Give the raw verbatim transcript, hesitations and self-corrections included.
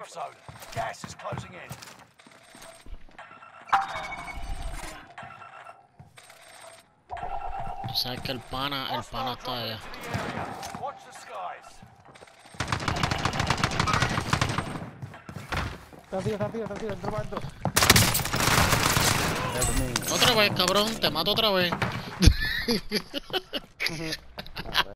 safe zone. Gas is closing in. Tú sabes que el pana, el pana está allá. Watch the skies. Está tío, está tío, está tío, entró para adentro. Otra vez, cabrón, te mato otra vez.